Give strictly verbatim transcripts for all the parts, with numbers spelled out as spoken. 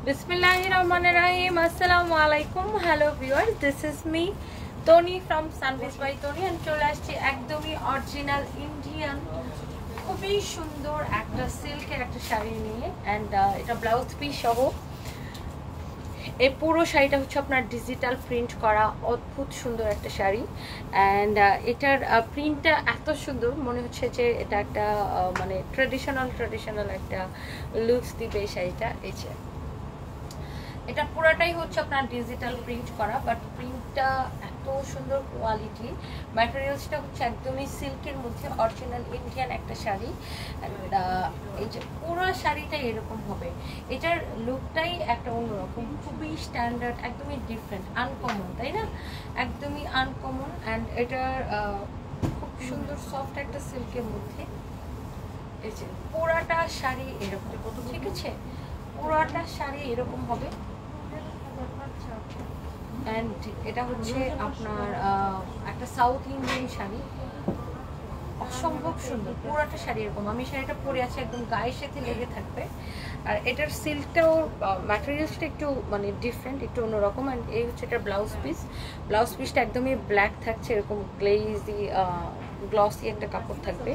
Bismillahirrahmanirrahim. Assalamu alaikum. Hello viewers, this is me Tony from Sanvee by Tony and চলে আসছি একদমই original Indian খুবই সুন্দর একটা সিল্কের একটা শাড়ি নিয়ে এন্ড এটা ব্লাউজ পিস সহ। এই পুরো শাড়িটা হচ্ছে আপনার ডিজিটাল প্রিন্ট করা অদ্ভুত সুন্দর একটা শাড়ি অ্যান্ড এটার প্রিন্টটা এত সুন্দর মনে হচ্ছে যে এটা একটা মানে ট্রেডিশনাল ট্রেডিশনাল একটা লুকস দিবে এই শাড়িটা। এই যে এটা পুরোটাই হচ্ছে আপনার ডিজিটাল প্রিন্ট করা বাট প্রিন্টটা এত সুন্দর কোয়ালিটি, ম্যাটেরিয়ালসটা হচ্ছে একদমই সিল্কের মধ্যে অরিজিনাল ইন্ডিয়ান একটা শাড়ি অ্যান্ড এই যে পুরো শাড়িটা এরকম হবে। এটার লুকটাই একটা অন্যরকম, খুবই স্ট্যান্ডার্ড, একদমই ডিফারেন্ট, আনকমন, তাই না? একদমই আনকমন অ্যান্ড এটার খুব সুন্দর সফট একটা সিল্কের মধ্যে। এই যে পুরাটা শাড়ি এরকম, ঠিক আছে? পুরাটা শাড়ি এরকম হবে অ্যান্ড এটা হচ্ছে আপনার একটা সাউথ ইন্ডিয়ান শাড়ি, অসম্ভব সুন্দর পুরাটা শাড়ি এরকম। আমি শাড়িটা পরে আছি, একদম গায়ের সাথে লেগে থাকবে আর এটার সিল্কটাও ম্যাটেরিয়ালসটা একটু মানে ডিফারেন্ট, একটু অন্যরকম। অ্যান্ড এই হচ্ছে এটার ব্লাউজ পিস। ব্লাউজ পিসটা একদমই ব্ল্যাক থাকছে, এরকম গ্লেজি গ্লসি একটা কাপড় থাকবে,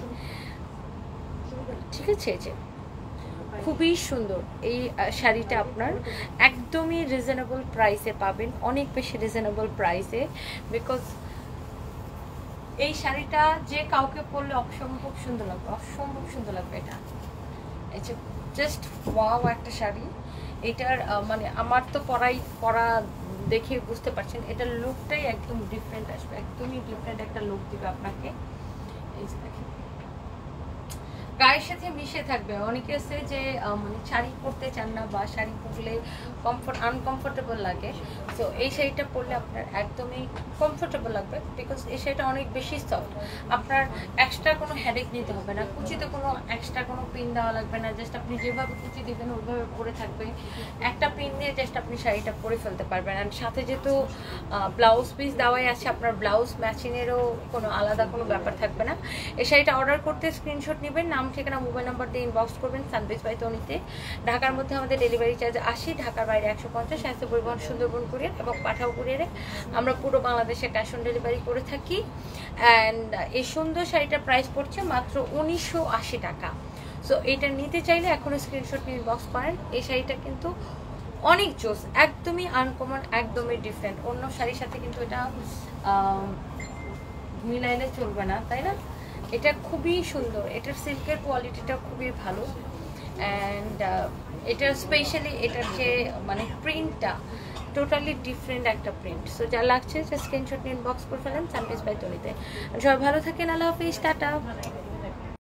ঠিক আছে? এই যে খুবই সুন্দর এই শাড়িটা আপনার একদমই রিজনেবল প্রাইসে পাবেন, অনেক বেশি রিজনেবল প্রাইসে, বিকজ এই শাড়িটা যে কাউকে পরলে অসম্ভব সুন্দর লাগবে, অসম্ভব সুন্দর লাগবে। এটা এই যে জাস্ট ওয়াও একটা শাড়ি। এটার মানে আমার তো পরাই পরা দেখে বুঝতে পারছেন এটার লুকটাই একদম ডিফারেন্ট আসবে, একদমই ডিফারেন্ট একটা লুক দিবে আপনাকে। এই যে দেখেন গায়ের সাথে মিশে থাকবে। অনেকে আছে যে মানে শাড়ি পরতে চান না বা শাড়ি পরলে কমফোর্ট আনকমফোর্টেবল লাগে, তো এই শাড়িটা পরলে আপনার একদমই কমফোর্টেবল লাগবে বিকজ এই শাড়িটা অনেক বেশি সফট। আপনার এক্সট্রা কোনো হেডেক নিতে হবে না, কুচিতে কোনো এক্সট্রা কোনো পিন দেওয়া লাগবে না, জাস্ট আপনি যেভাবে কুচি দেবেন ওইভাবে পরে থাকবে, একটা পিন দিয়ে জাস্ট আপনি শাড়িটা পরে ফেলতে পারবেন। অ্যান্ড সাথে যেহেতু ব্লাউজ পিস দেওয়াই আছে, আপনার ব্লাউজ ম্যাচিংয়েরও কোনো আলাদা কোনো ব্যাপার থাকবে না। এই শাড়িটা অর্ডার করতে স্ক্রিনশট নেবেন, নাম ঠিকানা মোবাইল নাম্বার দিয়ে ইনবক্স করবেন সানভি বাই তনিতে। ঢাকার মধ্যে আমাদের ডেলিভারি চার্জ আশি, ঢাকার বাইরে একশো পঞ্চাশ, স্বাস্থ্য পরিবহন সুন্দরবন কুরিয়ার এবং পাঠাও কুরিয়ারে আমরা পুরো বাংলাদেশে ক্যাশ অন ডেলিভারি করে থাকি। অ্যান্ড এই সুন্দর শাড়িটার প্রাইস পড়ছে মাত্র উনিশশো আশি টাকা। সো এইটা নিতে চাইলে এখন স্ক্রিনশট নিয়ে ইনবক্স করেন। এই শাড়িটা কিন্তু অনেক জোস, একদমই আনকমন, একদমই ডিফারেন্ট। অন্য শাড়ির সাথে কিন্তু এটা মিলাইলে চলবে না, তাই না? এটা খুবই সুন্দর, এটার সিল্কের কোয়ালিটিটা খুবই ভালো অ্যান্ড এটার স্পেশালি এটার যে মানে প্রিন্টটা টোটালি ডিফারেন্ট একটা প্রিন্ট। সো যা লাগছে সে স্ক্রিনশট নিয়ে ইনবক্স করে ফেলেন সানভি বাই তনিতে। সবাই ভালো থাকেন, আল্লাহ হাফিজ, টাটা।